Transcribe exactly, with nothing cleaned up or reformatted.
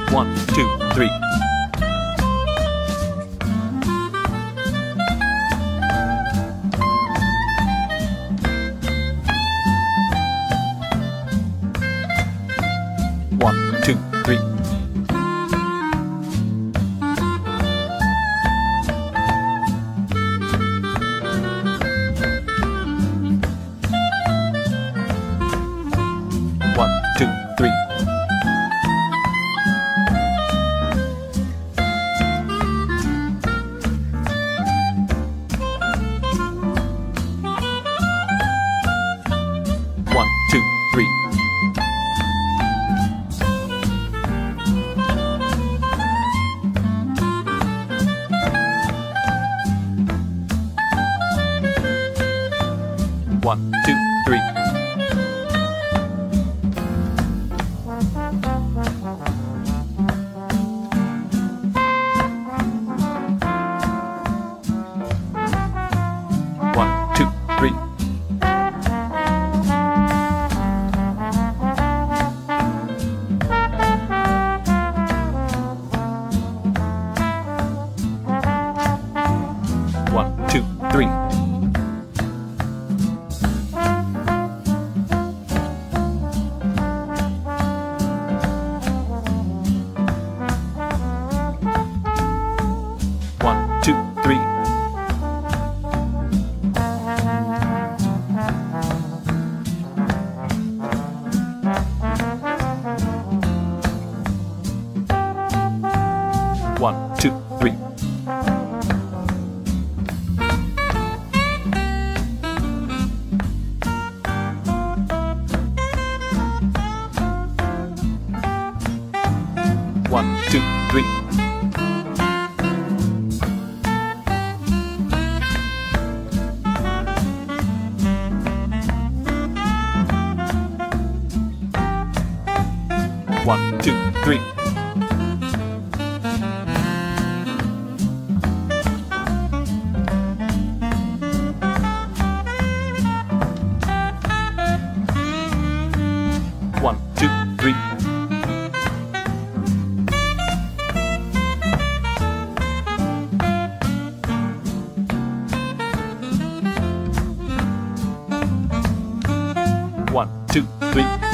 One, two, three. One, two, three. One, two, three. One, two, three. One, two, three. One, two, three. One, two, three. One, two, three. One, two, three. One, two, three. One, two, three. One, two, three. One, two, three.